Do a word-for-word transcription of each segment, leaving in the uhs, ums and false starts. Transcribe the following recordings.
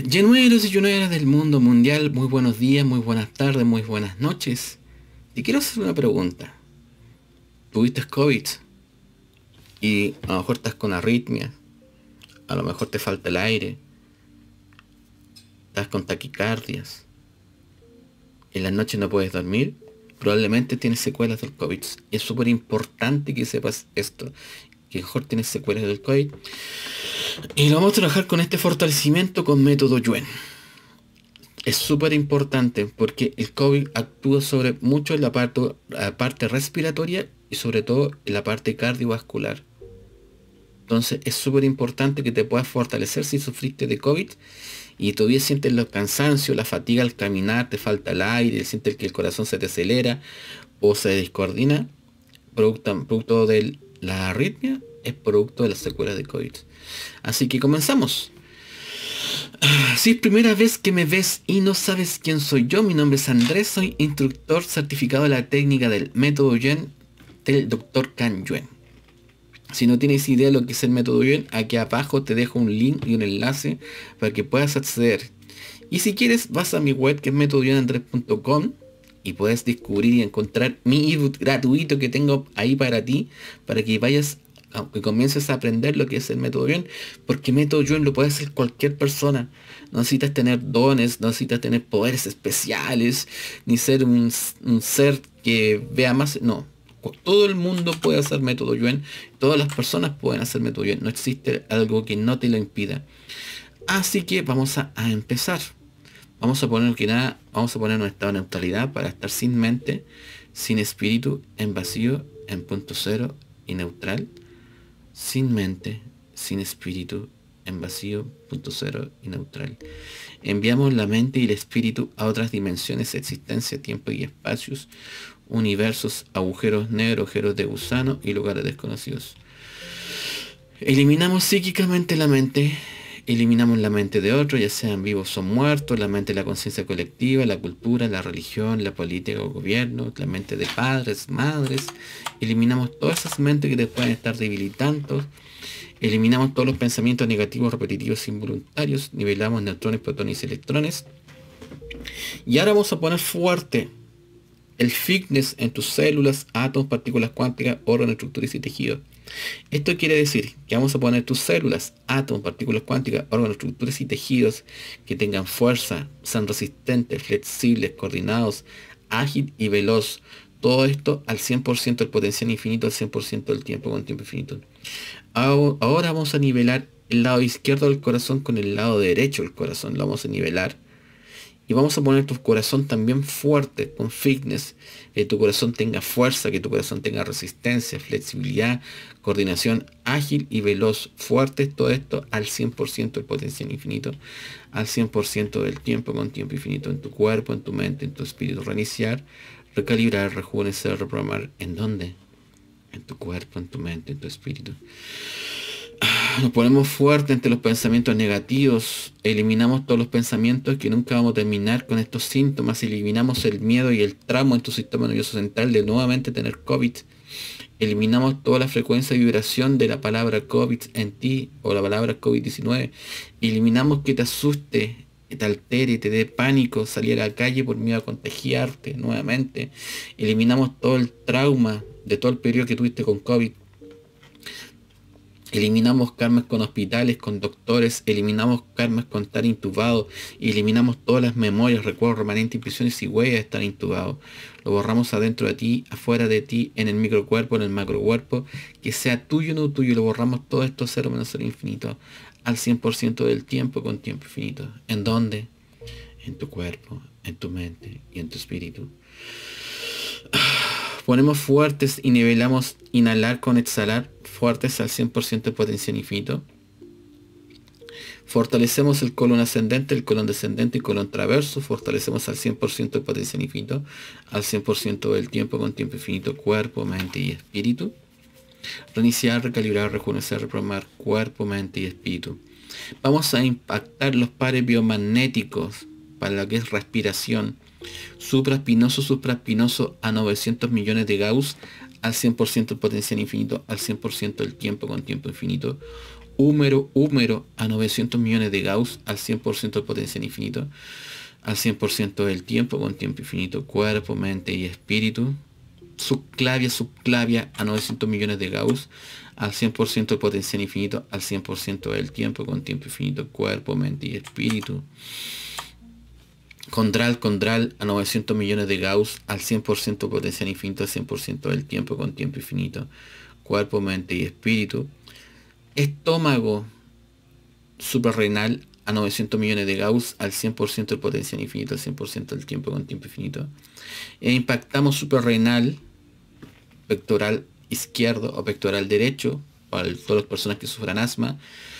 Llenueros y llenueras del mundo mundial, muy buenos días, muy buenas tardes, muy buenas noches. Te quiero hacer una pregunta. ¿Tuviste COVID? Y a lo mejor estás con arritmia, a lo mejor te falta el aire, estás con taquicardias, en las noches no puedes dormir, probablemente tienes secuelas del COVID. Es súper importante que sepas esto, que mejor tienes secuelas del COVID. Y lo vamos a trabajar con este fortalecimiento con método Yuen. Es súper importante porque el COVID actúa sobre mucho en la parte, la parte respiratoria y sobre todo en la parte cardiovascular. Entonces es súper importante que te puedas fortalecer si sufriste de COVID y todavía sientes los cansancios, la fatiga al caminar, te falta el aire, sientes que el corazón se te acelera o se descoordina, producto, producto de la arritmia, es producto de las secuelas de COVID. Así que comenzamos. Si es primera vez que me ves y no sabes quién soy yo, mi nombre es Andrés, soy instructor certificado de la técnica del método Yuen del doctor Can Yuen. Si no tienes idea de lo que es el método Yuen, aquí abajo te dejo un link y un enlace para que puedas acceder. Y si quieres, vas a mi web que es método yuen andrés punto com y puedes descubrir y encontrar mi ebook gratuito que tengo ahí para ti, para que vayas aunque comiences a aprender lo que es el método Yuen, porque método Yuen lo puede hacer cualquier persona. No necesitas tener dones, no necesitas tener poderes especiales, ni ser un, un ser que vea más. No, todo el mundo puede hacer método Yuen, todas las personas pueden hacer método Yuen, no existe algo que no te lo impida. Así que vamos a, a empezar. Vamos a poner que nada, vamos a poner un estado de neutralidad para estar sin mente, sin espíritu, en vacío, en punto cero y neutral. Sin mente, sin espíritu, en vacío, punto cero y neutral. Enviamos la mente y el espíritu a otras dimensiones de existencia, tiempo y espacios, universos, agujeros negros, agujeros de gusano y lugares desconocidos. Eliminamos psíquicamente la mente, eliminamos la mente de otros, ya sean vivos o muertos, la mente de la conciencia colectiva, la cultura, la religión, la política o gobierno, la mente de padres, madres. Eliminamos todas esas mentes que te pueden estar debilitando. Eliminamos todos los pensamientos negativos, repetitivos, involuntarios. Nivelamos neutrones, protones y electrones. Y ahora vamos a poner fuerte el fitness en tus células, átomos, partículas cuánticas, órganos, estructuras y tejidos. Esto quiere decir que vamos a poner tus células, átomos, partículas cuánticas, órganos, estructuras y tejidos que tengan fuerza, sean resistentes, flexibles, coordinados, ágil y veloz. Todo esto al cien por ciento del potencial infinito, al cien por ciento del tiempo con tiempo infinito. Ahora vamos a nivelar el lado izquierdo del corazón con el lado derecho del corazón. Lo vamos a nivelar. Y vamos a poner tu corazón también fuerte, con fitness, que tu corazón tenga fuerza, que tu corazón tenga resistencia, flexibilidad, coordinación, ágil y veloz, fuerte, todo esto al cien por ciento del potencial infinito, al cien por ciento del tiempo con tiempo infinito, en tu cuerpo, en tu mente, en tu espíritu, reiniciar, recalibrar, rejuvenecer, reprogramar. ¿En dónde? En tu cuerpo, en tu mente, en tu espíritu. Nos ponemos fuerte ante los pensamientos negativos, eliminamos todos los pensamientos que nunca vamos a terminar con estos síntomas, eliminamos el miedo y el trauma en tu sistema nervioso central de nuevamente tener COVID, eliminamos toda la frecuencia y vibración de la palabra COVID en ti o la palabra COVID diecinueve, eliminamos que te asuste, que te altere, te dé pánico salir a la calle por miedo a contagiarte nuevamente, eliminamos todo el trauma de todo el periodo que tuviste con COVID. Eliminamos karmas con hospitales, con doctores, eliminamos karmas con estar intubado, eliminamos todas las memorias, recuerdos, remanentes, impresiones y huellas de estar intubado. Lo borramos adentro de ti, afuera de ti, en el microcuerpo, en el macrocuerpo, que sea tuyo o no tuyo, lo borramos todo esto cero menos cero infinito, al cien por ciento del tiempo con tiempo infinito. ¿En dónde? En tu cuerpo, en tu mente y en tu espíritu. Ponemos fuertes y nivelamos inhalar con exhalar, fuertes al cien por ciento de potencial infinito. Fortalecemos el colon ascendente, el colon descendente y colon traverso. Fortalecemos al cien por ciento de potencial infinito, al cien por ciento del tiempo con tiempo infinito, cuerpo, mente y espíritu. Reiniciar, recalibrar, rejuvenecer, reprogramar, cuerpo, mente y espíritu. Vamos a impactar los pares biomagnéticos para lo que es respiración. Supraespinoso, supraespinoso a novecientos millones de Gauss, al cien por ciento del potencial infinito, al cien por ciento del tiempo con tiempo infinito. húmero, húmero a novecientos millones de Gauss al cien por ciento del potencial infinito, al cien por ciento del tiempo con tiempo infinito, cuerpo, mente y espíritu. Subclavia, subclavia a novecientos millones de Gauss al cien por ciento del potencial infinito, al cien por ciento del tiempo con tiempo infinito, cuerpo, mente y espíritu. Condral, condral a novecientos millones de Gauss al cien por ciento potencial infinito, al cien por ciento del tiempo con tiempo infinito, cuerpo, mente y espíritu. Estómago suprarrenal a novecientos millones de Gauss al cien por ciento del potencial infinito, al cien por ciento del tiempo con tiempo infinito. E impactamos suprarrenal, pectoral izquierdo o pectoral derecho, para todas las personas que sufran asma.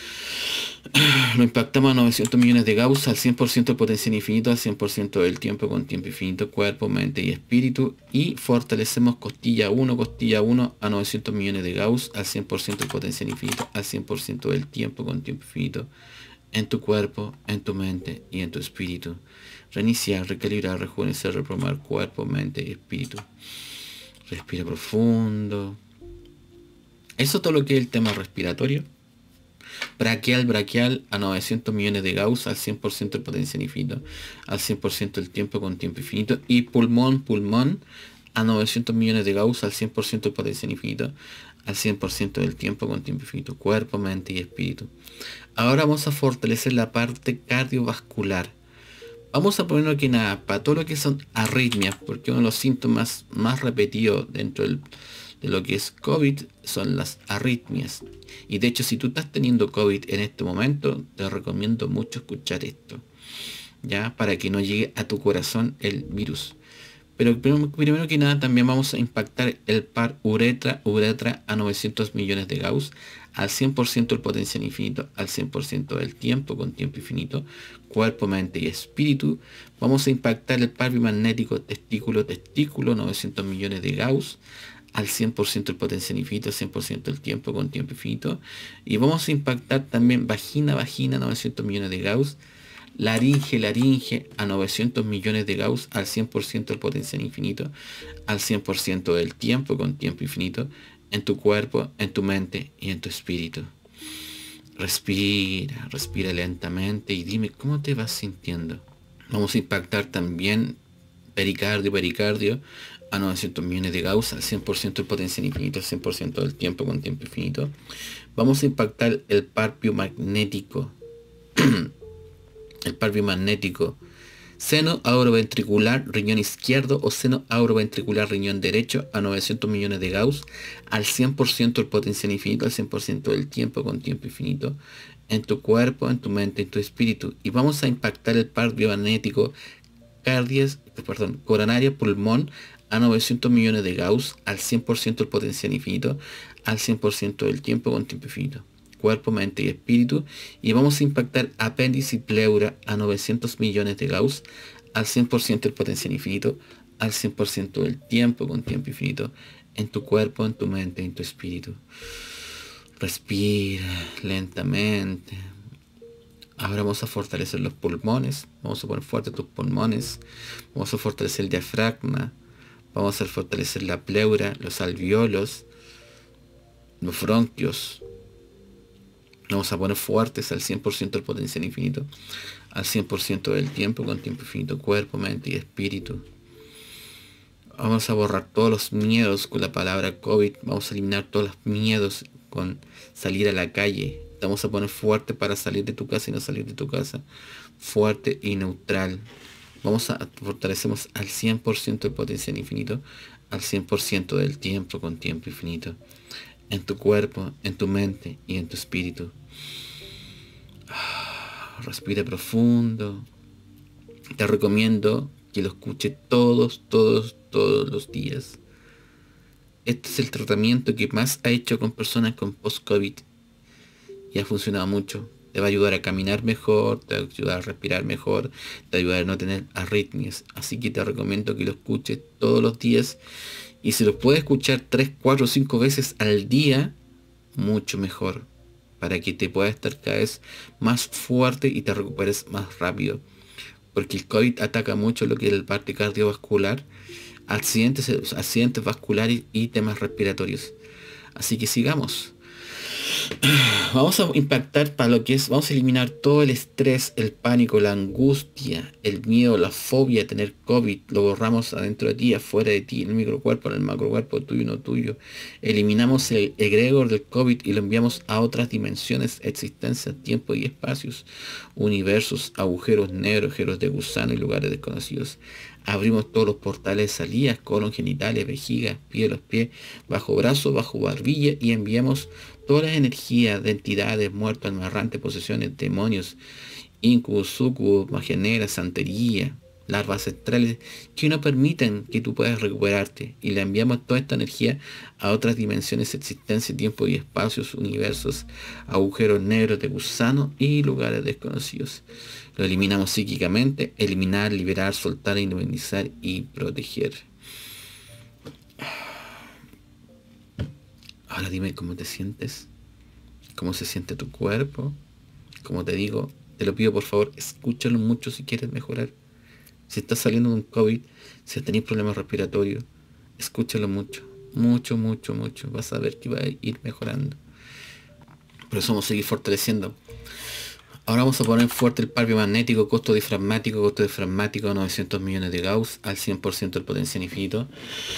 Lo impactamos a novecientos millones de Gauss al cien por ciento del potencial infinito, al cien por ciento del tiempo con tiempo infinito, cuerpo, mente y espíritu. Y fortalecemos costilla uno, costilla uno a novecientos millones de Gauss al cien por ciento del potencial infinito, al cien por ciento del tiempo con tiempo infinito, en tu cuerpo, en tu mente y en tu espíritu. Reiniciar, recalibrar, rejuvenecer, reprogramar cuerpo, mente y espíritu. Respira profundo. Eso es todo lo que es el tema respiratorio. Braquial, braquial a novecientos millones de Gauss al cien por ciento del potencial infinito, al cien por ciento del tiempo con tiempo infinito. Y pulmón, pulmón a novecientos millones de Gauss al cien por ciento del potencial infinito, al cien por ciento del tiempo con tiempo infinito, cuerpo, mente y espíritu. Ahora vamos a fortalecer la parte cardiovascular. Vamos a ponerlo aquí nada, para todo lo que son arritmias, porque uno de los síntomas más repetidos dentro del, de lo que es COVID son las arritmias. Y de hecho, si tú estás teniendo COVID en este momento, te recomiendo mucho escuchar esto, ya, para que no llegue a tu corazón el virus. Pero primero, primero que nada también vamos a impactar el par uretra, uretra a novecientos millones de Gauss al cien por ciento del potencial infinito, al cien por ciento del tiempo con tiempo infinito, cuerpo, mente y espíritu. Vamos a impactar el par bimagnético testículo, testículo, novecientos millones de Gauss al cien por ciento del potencial infinito, cien por ciento del tiempo con tiempo infinito. Y vamos a impactar también vagina, vagina, novecientos millones de Gauss. Laringe, laringe a novecientos millones de Gauss al cien por ciento del potencial infinito, al cien por ciento del tiempo con tiempo infinito, en tu cuerpo, en tu mente y en tu espíritu. Respira, respira lentamente y dime cómo te vas sintiendo. Vamos a impactar también pericardio, pericardio a novecientos millones de Gauss al cien por ciento del potencial infinito, al cien por ciento del tiempo con tiempo infinito. Vamos a impactar el par biomagnético. El par biomagnético, seno auroventricular, riñón izquierdo o seno auroventricular, riñón derecho a novecientos millones de Gauss al cien por ciento del potencial infinito, al cien por ciento del tiempo con tiempo infinito, en tu cuerpo, en tu mente, en tu espíritu. Y vamos a impactar el par biomagnético cardias, perdón, coronaria, pulmón a novecientos millones de Gauss al cien por ciento del potencial infinito, al cien por ciento del tiempo con tiempo infinito, cuerpo, mente y espíritu. Y vamos a impactar apéndice y pleura a novecientos millones de Gauss al cien por ciento del potencial infinito, al cien por ciento del tiempo con tiempo infinito, en tu cuerpo, en tu mente, en tu espíritu. Respira lentamente. Ahora vamos a fortalecer los pulmones, vamos a poner fuerte tus pulmones, vamos a fortalecer el diafragma, vamos a fortalecer la pleura, los alveolos, los bronquios. Vamos a poner fuertes al cien por ciento del potencial infinito, al cien por ciento del tiempo con tiempo infinito, cuerpo, mente y espíritu. Vamos a borrar todos los miedos con la palabra COVID. Vamos a eliminar todos los miedos con salir a la calle. Vamos a poner fuerte para salir de tu casa y no salir de tu casa. Fuerte y neutral. Vamos a fortalecemos al cien por ciento del potencial infinito, al cien por ciento del tiempo con tiempo infinito, en tu cuerpo, en tu mente y en tu espíritu. Respira profundo. Te recomiendo que lo escuches todos, todos, todos los días. Este es el tratamiento que más ha hecho con personas con post-COVID y ha funcionado mucho. Te va a ayudar a caminar mejor, te va a ayudar a respirar mejor, te va a ayudar a no tener arritmias. Así que te recomiendo que lo escuches todos los días. Y si lo puedes escuchar tres, cuatro, cinco veces al día, mucho mejor. Para que te puedas estar cada vez más fuerte y te recuperes más rápido. Porque el COVID ataca mucho lo que es la parte cardiovascular, accidentes, accidentes vasculares y temas respiratorios. Así que sigamos. Vamos a impactar para lo que es, vamos a eliminar todo el estrés, el pánico, la angustia, el miedo, la fobia de tener COVID. Lo borramos adentro de ti, afuera de ti, en el microcuerpo, en el macrocuerpo, tuyo y no tuyo. Eliminamos el egregor del COVID y lo enviamos a otras dimensiones, existencias, tiempo y espacios, universos, agujeros negros, agujeros de gusano y lugares desconocidos. Abrimos todos los portales de salidas, colon, genitales, vejiga, pie, los pies, bajo brazo, bajo barbilla y enviamos todas las energías de entidades, muertos, amarrantes, posesiones, demonios, incubus, sucubus, magia negra, santería, larvas astrales que no permiten que tú puedas recuperarte y le enviamos toda esta energía a otras dimensiones, existencia, tiempo y espacios, universos, agujeros negros de gusano y lugares desconocidos. Lo eliminamos psíquicamente, eliminar, liberar, soltar, indemnizar y proteger. Ahora dime cómo te sientes, cómo se siente tu cuerpo. Como te digo, te lo pido por favor, escúchalo mucho si quieres mejorar. Si estás saliendo de un COVID, si tenéis problemas respiratorios, escúchalo mucho, mucho, mucho, mucho. Vas a ver que va a ir mejorando. Por eso vamos a seguir fortaleciendo. Ahora vamos a poner fuerte el par biomagnético, costo diafragmático, costo diafragmático, novecientos millones de Gauss, al cien por ciento del potencial infinito,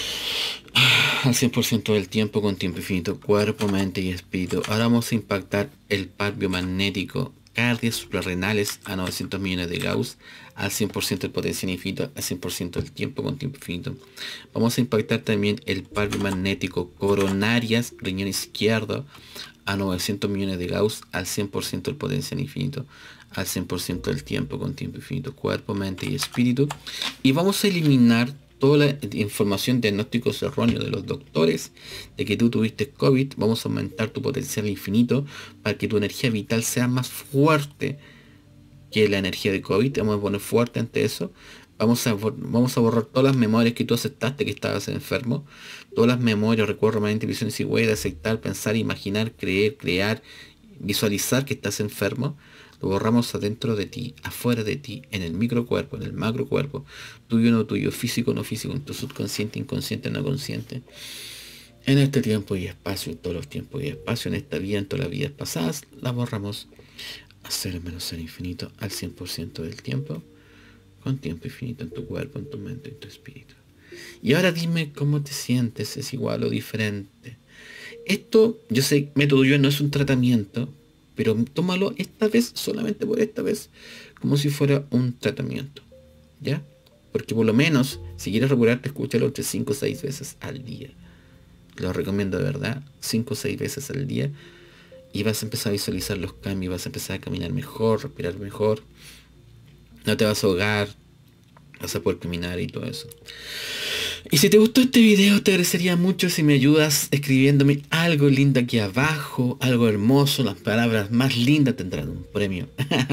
al cien por ciento del tiempo con tiempo infinito, cuerpo, mente y espíritu. Ahora vamos a impactar el par biomagnético, cardias suprarrenales a novecientos millones de Gauss, al cien por ciento del potencial infinito, al cien por ciento del tiempo con tiempo infinito. Vamos a impactar también el par biomagnético, coronarias, riñón izquierdo, a novecientos millones de Gauss, al cien por ciento del potencial infinito, al cien por ciento del tiempo con tiempo infinito, cuerpo, mente y espíritu. Y vamos a eliminar toda la información, diagnósticos erróneos de los doctores de que tú tuviste COVID. Vamos a aumentar tu potencial infinito para que tu energía vital sea más fuerte que la energía de COVID. Vamos a poner fuerte ante eso. Vamos a, vamos a borrar todas las memorias que tú aceptaste que estabas enfermo. Todas las memorias, recuerdos, mente, visiones y huellas de aceptar, pensar, imaginar, creer, crear, visualizar que estás enfermo. Lo borramos adentro de ti, afuera de ti, en el microcuerpo, en el macrocuerpo, tuyo no tuyo, físico no físico, en tu subconsciente, inconsciente no consciente. En este tiempo y espacio, en todos los tiempos y espacio, en esta vida, en todas las vidas pasadas, la borramos a cero menos cero infinito, al cien por ciento del tiempo, con tiempo infinito en tu cuerpo, en tu mente, en tu espíritu. Y ahora dime cómo te sientes, es igual o diferente. Esto, yo sé, método yo no es un tratamiento, pero tómalo esta vez, solamente por esta vez, como si fuera un tratamiento, ¿ya? Porque por lo menos, si quieres recuperarte, escúchalo entre cinco o seis veces al día. Lo recomiendo de verdad, cinco o seis veces al día, y vas a empezar a visualizar los cambios, vas a empezar a caminar mejor, respirar mejor, no te vas a ahogar, vas a poder caminar y todo eso. Y si te gustó este video, te agradecería mucho si me ayudas escribiéndome algo lindo aquí abajo, algo hermoso, las palabras más lindas tendrán un premio.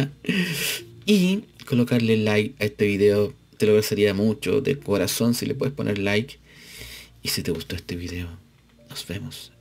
Y colocarle like a este video, te lo agradecería mucho, de corazón, si le puedes poner like. Y si te gustó este video, nos vemos